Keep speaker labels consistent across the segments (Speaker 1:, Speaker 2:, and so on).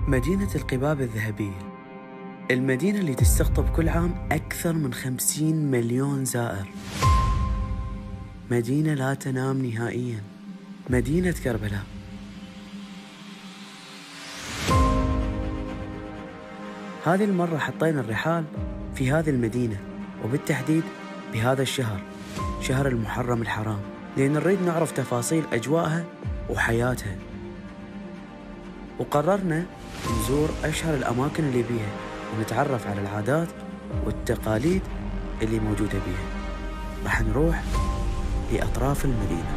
Speaker 1: مدينة القباب الذهبية، المدينة اللي تستقطب كل عام أكثر من 50 مليون زائر. مدينة لا تنام نهائياً، مدينة كربلاء. هذه المرة حطينا الرحال في هذه المدينة، وبالتحديد بهذا الشهر، شهر المحرم الحرام، لأن نريد نعرف تفاصيل أجواءها وحياتها. وقررنا نزور أشهر الأماكن اللي بيها ونتعرف على العادات والتقاليد اللي موجودة بيها. راح نروح لأطراف المدينة.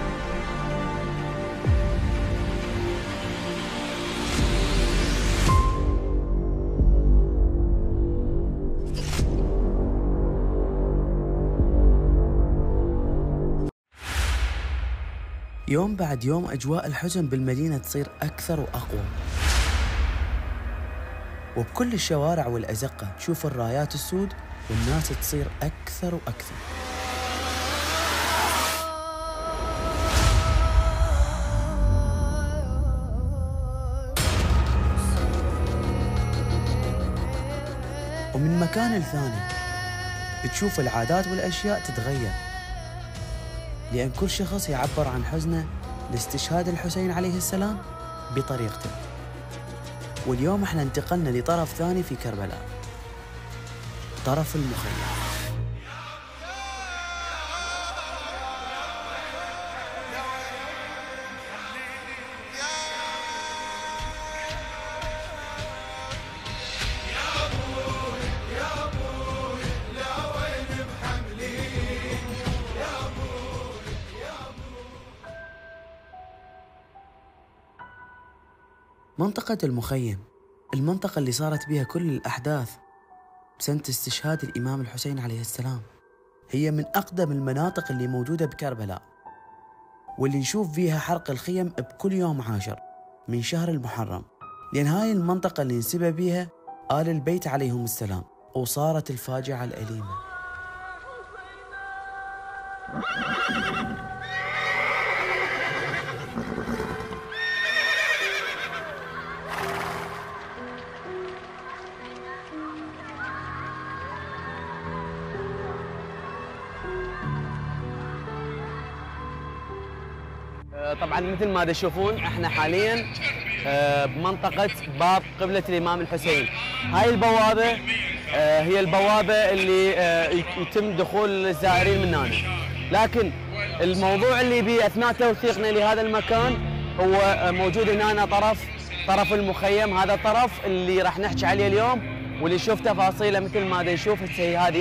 Speaker 1: يوم بعد يوم أجواء الحزن بالمدينة تصير أكثر وأقوى، وبكل الشوارع والأزقة تشوف الرايات السود والناس تصير أكثر وأكثر. ومن مكان لثاني تشوف العادات والأشياء تتغير، لأن كل شخص يعبر عن حزنه لاستشهاد الحسين عليه السلام بطريقته. واليوم احنا انتقلنا لطرف ثاني في كربلاء، طرف المخيم. منطقة المخيم، المنطقة اللي صارت بها كل الأحداث بسنة استشهاد الإمام الحسين عليه السلام، هي من أقدم المناطق اللي موجودة بكربلاء، واللي نشوف فيها حرق الخيم بكل يوم 10 من شهر المحرم، لأن هاي المنطقة اللي انسبى بيها آل البيت عليهم السلام، وصارت الفاجعة الأليمة.
Speaker 2: طبعا مثل ما تشوفون احنا حاليا بمنطقة باب قبلة الإمام الحسين. هاي البوابة هي البوابة اللي يتم دخول الزائرين من هنا، لكن الموضوع اللي بيه أثناء توثيقنا لهذا المكان هو موجود هنا طرف المخيم. هذا الطرف اللي راح نحكي عليه اليوم واللي نشوف تفاصيله. مثل ما نشوف هذه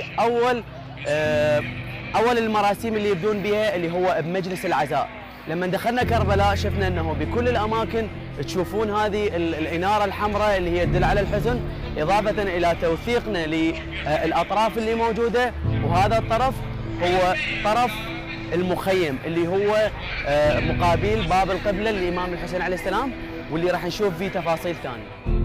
Speaker 2: أول المراسيم اللي يبدون بها اللي هو بمجلس العزاء. لما دخلنا كربلاء شفنا أنه بكل الأماكن تشوفون هذه الإنارة الحمراء اللي هي تدل على الحزن، إضافة إلى توثيقنا للأطراف اللي موجودة. وهذا الطرف هو طرف المخيم اللي هو مقابل باب القبلة للإمام الحسين عليه السلام، واللي راح نشوف فيه تفاصيل ثانية.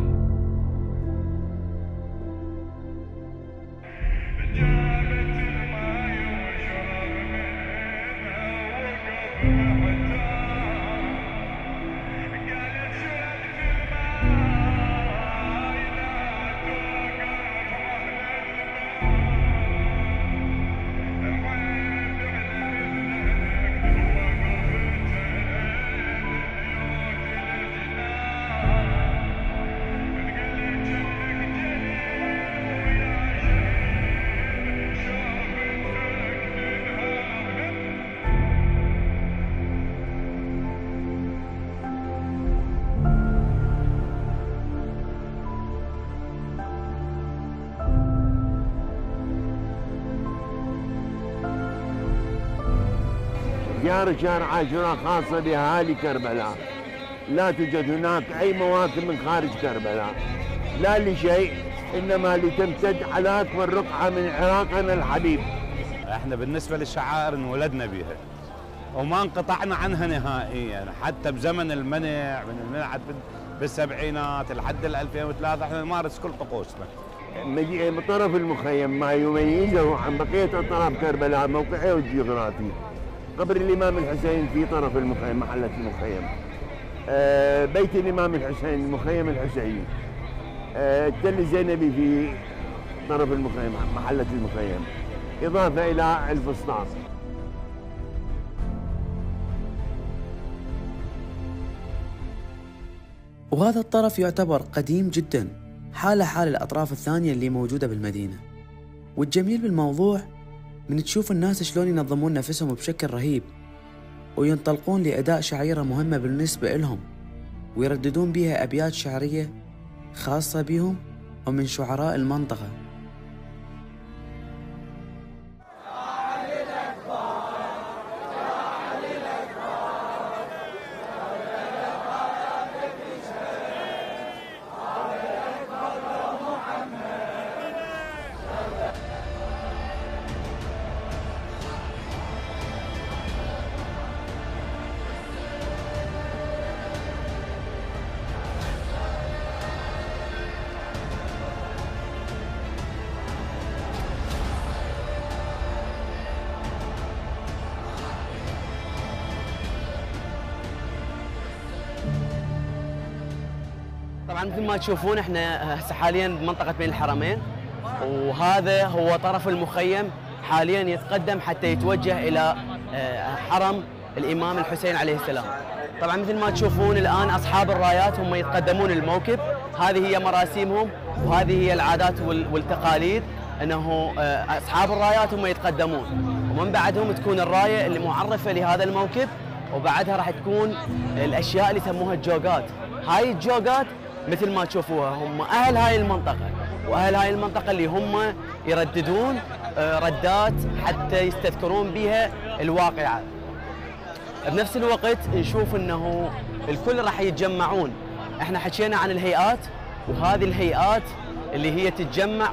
Speaker 3: ديار شهر عاشوراء خاصة بأهالي كربلاء، لا توجد هناك أي مواكب من خارج كربلاء، لا لشيء إنما لتمتد على أكبر رقعة من عراقنا الحبيب.
Speaker 4: احنا بالنسبة للشعائر انولدنا بها وما انقطعنا عنها نهائيا، حتى بزمن المنع من المنع بالسبعينات لحد 2003 احنا نمارس كل طقوسنا.
Speaker 3: طرف المخيم ما يميزه عن بقية أطراف كربلاء موقعه الجغرافي. قبر الإمام الحسين في طرف المخيم، محلة المخيم. بيت الإمام الحسين، المخيم الحسيني، التل الزينبي في طرف المخيم، محلة المخيم، إضافة إلى الفسطاط.
Speaker 1: وهذا الطرف يعتبر قديم جدا، حال الأطراف الثانية اللي موجودة بالمدينة. والجميل بالموضوع من تشوف الناس شلون ينظمون نفسهم بشكل رهيب، وينطلقون لأداء شعيرة مهمة بالنسبة لهم، ويرددون بها أبيات شعرية خاصة بهم ومن شعراء المنطقة.
Speaker 2: طبعا مثل ما تشوفون احنا هسه حاليا بمنطقه بين الحرمين، وهذا هو طرف المخيم حاليا يتقدم حتى يتوجه الى حرم الامام الحسين عليه السلام. طبعا مثل ما تشوفون الان اصحاب الرايات هم يتقدمون الموكب، هذه هي مراسيمهم وهذه هي العادات والتقاليد، انه اصحاب الرايات هم يتقدمون، ومن بعدهم تكون الرايه اللي معرفه لهذا الموكب، وبعدها راح تكون الاشياء اللي يسموها الجوقات. هاي الجوقات مثل ما تشوفوها هم اهل هاي المنطقه، واهل هاي المنطقه اللي هم يرددون ردات حتى يستذكرون بها الواقعه. بنفس الوقت نشوف انه الكل راح يتجمعون. احنا حكينا عن الهيئات، وهذه الهيئات اللي هي تتجمع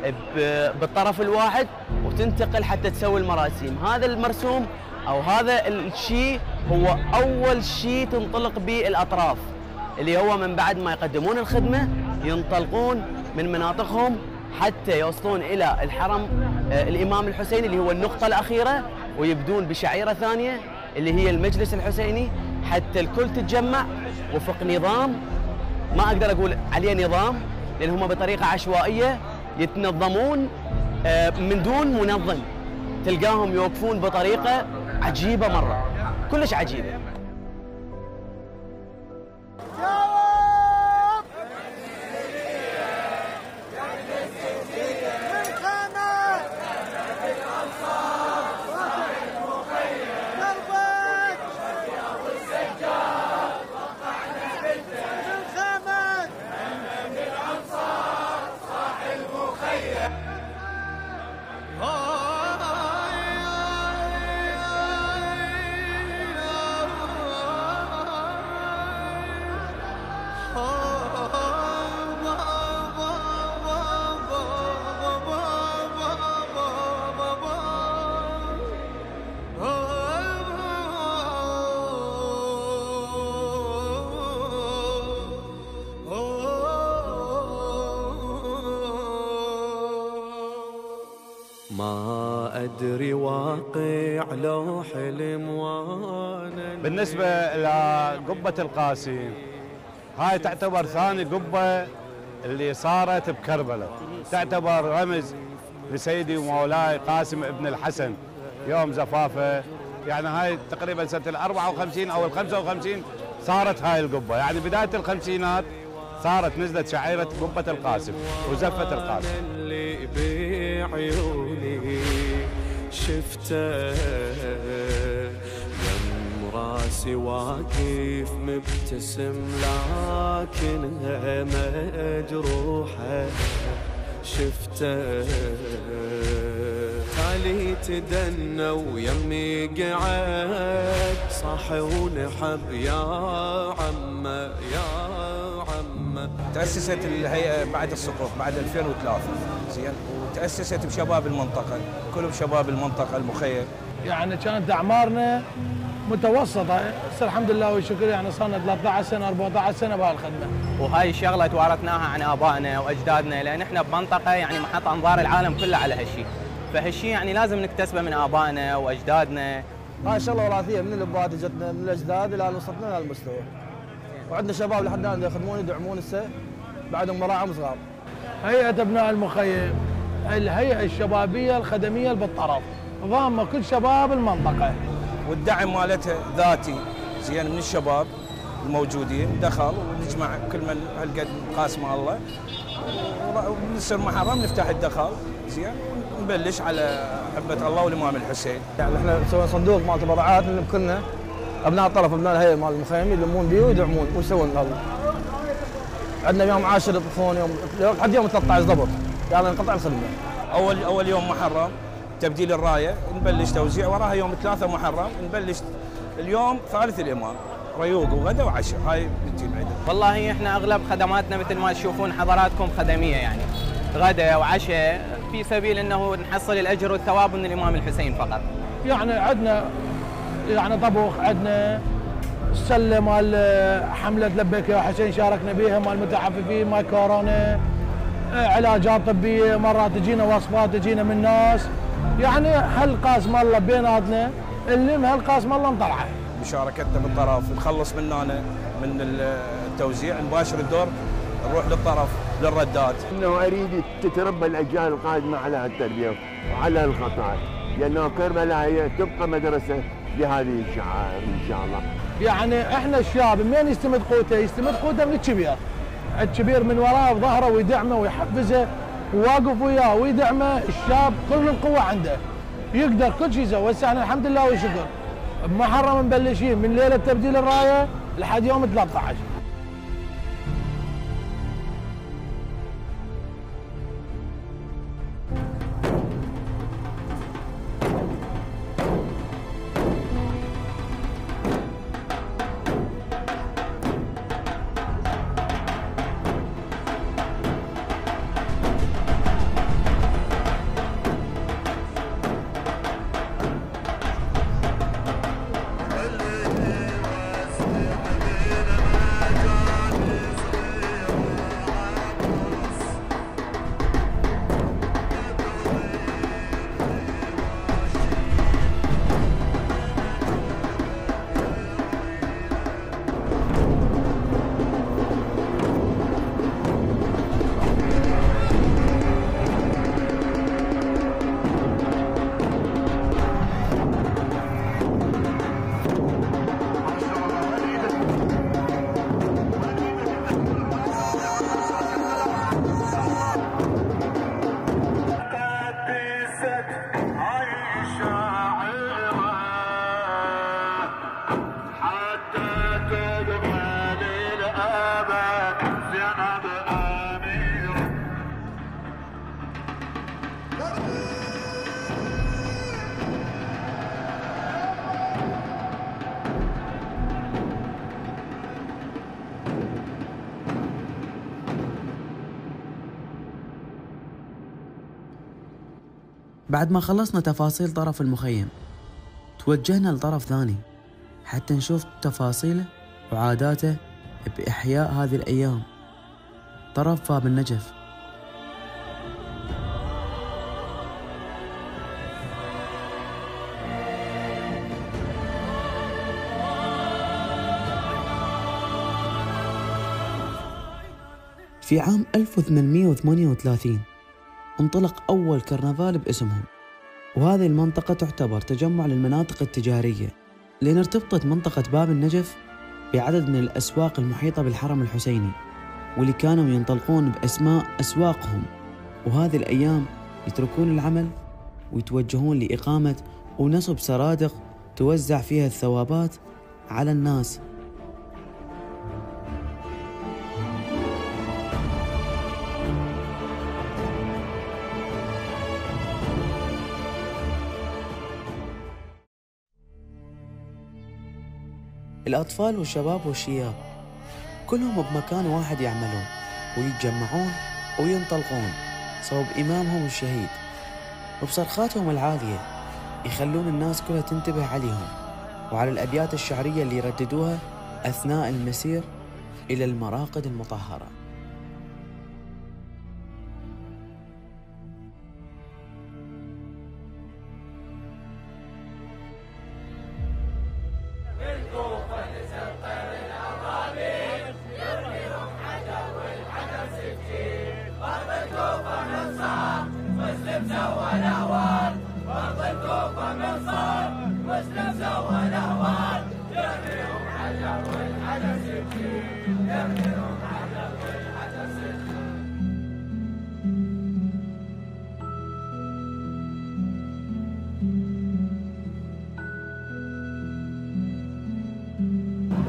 Speaker 2: بالطرف الواحد وتنتقل حتى تسوي المراسيم. هذا المرسوم او هذا الشيء هو اول شيء تنطلق به الاطراف، اللي هو من بعد ما يقدمون الخدمه ينطلقون من مناطقهم حتى يوصلون الى الحرم الامام الحسيني اللي هو النقطه الاخيره، ويبدون بشعيره ثانيه اللي هي المجلس الحسيني، حتى الكل تتجمع وفق نظام، ما اقدر اقول عليه نظام لان هم بطريقه عشوائيه يتنظمون من دون منظم. تلقاهم يوقفون بطريقه عجيبه مره، كلش عجيبه.
Speaker 5: ما أدري واقع لو حلم وانا.
Speaker 4: بالنسبة لقبة القاسم، هاي تعتبر ثاني قبة اللي صارت بكربلاء، تعتبر رمز لسيدي ومولاي قاسم ابن الحسن يوم زفافه. يعني هاي تقريبا سنة 54 أو 55 صارت هاي القبة، يعني بداية الخمسينات صارت نزلت شعيرة قبة القاسم وزفة القاسم.
Speaker 5: اللي بعيوني شفته يم راسي واقف مبتسم لكنها مجروحة، شفته تالي تدنى ويمي قعد صح ونحب يا عمه يا عمه.
Speaker 6: تأسست الهيئة بعد السقوط بعد 2003 زين، وتأسست بشباب المنطقة، كلهم شباب المنطقة المخيم.
Speaker 7: يعني كانت أعمارنا متوسطة، بس الحمد لله والشكر يعني صارنا 13 سنة 14 سنة بهالخدمة.
Speaker 8: وهاي الشغلة توارثناها عن آبائنا وأجدادنا، لأن احنا بمنطقة يعني محط أنظار العالم كله على هالشيء، فهالشيء يعني لازم نكتسبه من آبائنا وأجدادنا.
Speaker 9: هاي شغلة وراثية من الأبوات اجتنا من الأجداد إلى وصلنا لهالمستوى.
Speaker 7: وعندنا شباب لحد الان يخدمون يدعمون هسه بعدهم مراعم صغار. هيئه ابناء المخيم الهيئه الشبابيه الخدميه اللي بالطرف ضامه كل شباب المنطقه،
Speaker 6: والدعم مالتها ذاتي زين من الشباب الموجودين، دخل ونجمع كل من هالقد قاسم الله ونصير محرم نفتح الدخل زين ونبلش على حبه الله والامام الحسين.
Speaker 7: يعني احنا نسوي صندوق مال تبرعات نلم كلنا ابناء الطرف ابناء الهيئه مال المخيم يلمون بيه ويدعمون ويسوون هذا. عندنا يوم 10 يطفون يوم لحد يوم 13 ضبط يعني انقطع الخدمه.
Speaker 6: اول يوم محرم تبديل الرايه نبلش توزيع، وراها يوم 3 محرم نبلش اليوم ثالث الامام ريوق وغدا وعشاء. هاي بنتي بعيده.
Speaker 8: والله احنا اغلب خدماتنا مثل ما تشوفون حضراتكم خدميه يعني غدا وعشاء في سبيل انه نحصل الاجر والثواب من الامام الحسين فقط.
Speaker 7: يعني عندنا يعني طبخ، عندنا السله مال حمله لبيك يا حسين شاركنا بيها مال المتعففين مال كورونا، علاجات طبيه، مرات تجينا وصفات تجينا من ناس، يعني هالقاسم الله بيناتنا اللي هالقاسم الله نطلعه.
Speaker 6: مشاركتنا بالطرف نخلص من هنا من التوزيع نباشر الدور نروح للطرف للردات.
Speaker 3: انه اريد تتربى الاجيال القادمه على هالتربيه وعلى الخطأ، لانه كربلاء هي تبقى مدرسه لهذه الشعائر ان شاء الله.
Speaker 7: يعني احنا الشاب منين يستمد قوته؟ يستمد قوته من الكبير. الكبير من وراه بظهره ويدعمه ويحفزه وواقف وياه ويدعمه، الشاب كل القوه عنده يقدر كل شيء يسوي. هسه احنا الحمد لله والشكر بمحرم مبلشين من ليله تبديل الرايه لحد يوم 13.
Speaker 1: بعد ما خلصنا تفاصيل طرف المخيم توجهنا لطرف ثاني حتى نشوف تفاصيله وعاداته بإحياء هذه الأيام، طرف باب النجف. في عام 1838 انطلق أول كرنفال باسمهم، وهذه المنطقة تعتبر تجمع للمناطق التجارية، لأن ارتبطت منطقة باب النجف بعدد من الأسواق المحيطة بالحرم الحسيني، واللي كانوا ينطلقون بأسماء أسواقهم. وهذه الأيام يتركون العمل ويتوجهون لإقامة ونصب سرادق توزع فيها الثوابات على الناس. الأطفال والشباب والشياب كلهم بمكان واحد يعملون ويتجمعون وينطلقون صوب إمامهم الشهيد، وبصرخاتهم العالية يخلون الناس كلها تنتبه عليهم وعلى الأبيات الشعرية اللي يرددوها أثناء المسير إلى المراقد المطهرة.
Speaker 9: بالكوفة نسقر الأراضي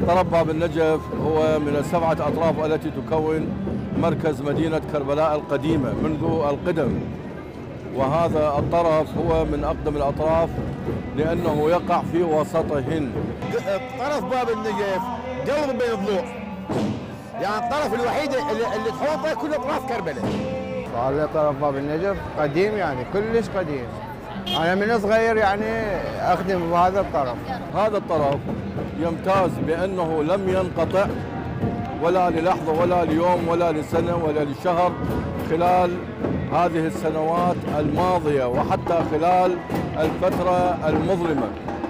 Speaker 9: طرف باب النجف هو من السبعة أطراف التي تكون مركز مدينة كربلاء القديمة منذ القدم، وهذا الطرف هو من أقدم الأطراف لأنه يقع في وسطهن.
Speaker 10: طرف باب النجف قلب بين الضوء، يعني الطرف الوحيد اللي تحوطه كل أطراف كربلاء.
Speaker 11: صار لي طرف باب النجف قديم، يعني كلش قديم. أنا من صغير يعني أخدم بهذا الطرف.
Speaker 9: هذا الطرف يمتاز بأنه لم ينقطع ولا للحظة ولا ليوم ولا لسنة ولا لشهر خلال هذه السنوات الماضية وحتى خلال الفترة المظلمة،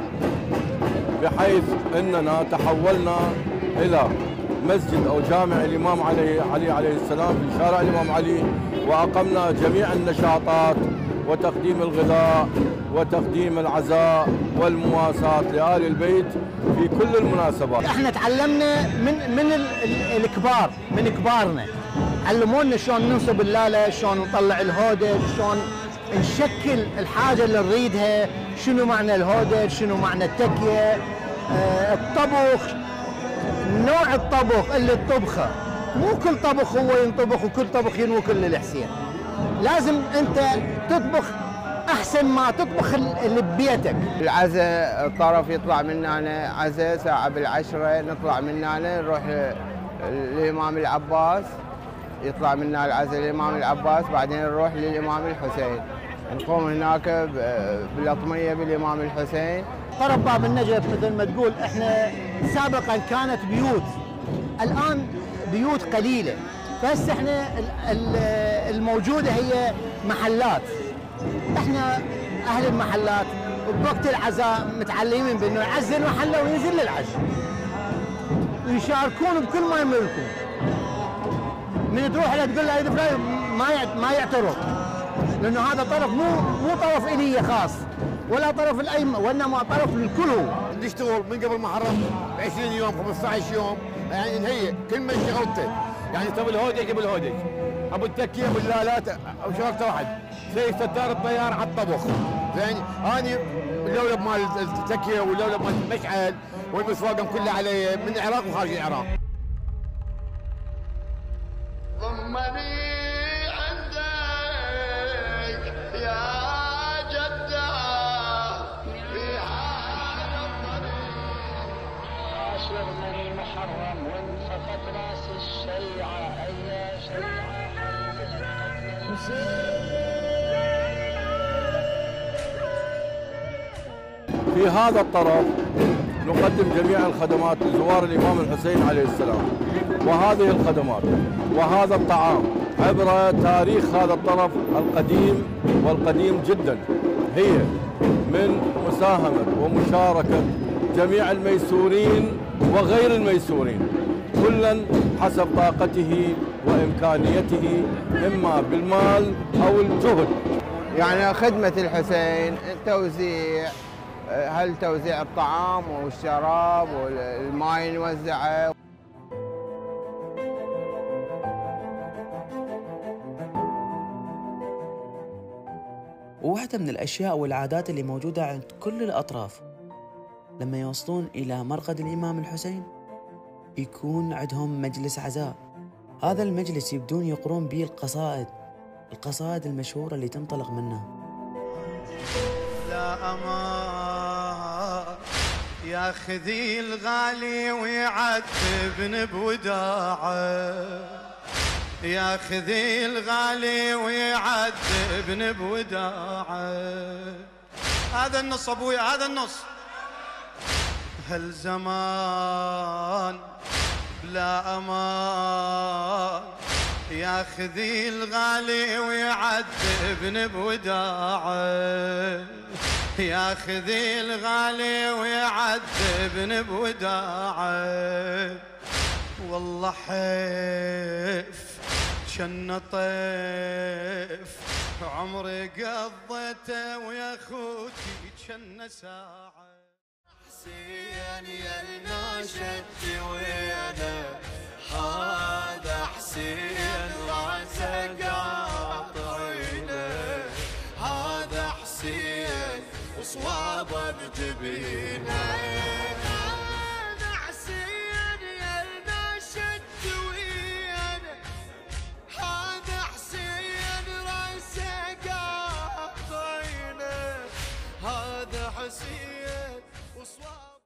Speaker 9: بحيث أننا تحولنا إلى مسجد أو جامع الإمام علي عليه السلام في شارع الإمام علي، وأقمنا جميع النشاطات وتقديم الغذاء وتقديم العزاء والمواساة لآل البيت في كل المناسبات.
Speaker 10: احنا تعلمنا من الكبار، من كبارنا علمونا شلون ننصب اللاله، شلون نطلع الهودج، شلون نشكل الحاجه اللي نريدها، شنو معنى الهودج، شنو معنى التكيه، الطبخ، نوع الطبخ اللي تطبخه، مو كل طبخ هو ينطبخ وكل طبخ ينوى كل الحسين. لازم انت تطبخ احسن ما تطبخ اللي ببيتك.
Speaker 11: العزاء الطرف يطلع منا عزاء ساعة بالعشرة، نطلع منا نروح للإمام العباس، يطلع منا العزاء للإمام العباس، بعدين نروح للإمام الحسين، نقوم هناك بالأطمية بالإمام الحسين.
Speaker 10: طرف باب النجف مثل ما تقول احنا سابقا كانت بيوت، الآن بيوت قليلة، بس احنا الموجودة هي محلات. احنا اهل المحلات بوقت العزاء متعلمين بانه يعزل محله وينزل للعزاء، ويشاركون بكل ما يملكون. من تروح له تقول له يد فلان ما يعترض، لانه هذا طرف مو طرف الي خاص ولا طرف الايمن، وانما طرف للكل. هو نشتغل من قبل محرم ب 20 يوم 15 يوم، يعني نهيئ كل من شغلته، يعني تبي الهودج ابو الهودج، ابو التكيه ابو اللالات، او شغلته واحد، زي ستار الطيار على الطبخ. زين اني اللولب مال التكيه واللولب مال المشعل والمسواقم كلها علي من العراق وخارج العراق.
Speaker 12: ضمني عندك يا جده في هذا الطريق، عاشر من المحرم وانفقت راس الشيعه، اي شيعه
Speaker 9: في هذا الطرف نقدم جميع الخدمات لزوار الإمام الحسين عليه السلام، وهذه الخدمات وهذا الطعام عبر تاريخ هذا الطرف القديم والقديم جدا، هي من مساهمة ومشاركة جميع الميسورين وغير الميسورين، كلا حسب طاقته وإمكانيته، إما بالمال أو الجهد.
Speaker 11: يعني خدمة الحسين، التوزيع، هل توزيع الطعام والشراب والماء نوزعه.
Speaker 1: وواحدة من الأشياء والعادات اللي موجودة عند كل الأطراف لما يوصلون إلى مرقد الإمام الحسين يكون عندهم مجلس عزاء. هذا المجلس يبدون يقرون به القصائد المشهورة اللي تنطلق منها.
Speaker 12: لا أمان يا خذي الغالي ويعذبني بوداعه، يا خذي الغالي ويعذبني بوداعه. هذا النص ابويا، هذا النص. هالزمان بلا امان يا خذي الغالي ويعذبني بوداعه، يا خذي الغالي ويعذبني بوداعه. والله حيف شن طيف عمري قضيته ويا خوتي شن ساعة. حسين يا الناشد وينه، هذا حسين راسه قاطعينه، هذا حسين وصوابه بجبينه.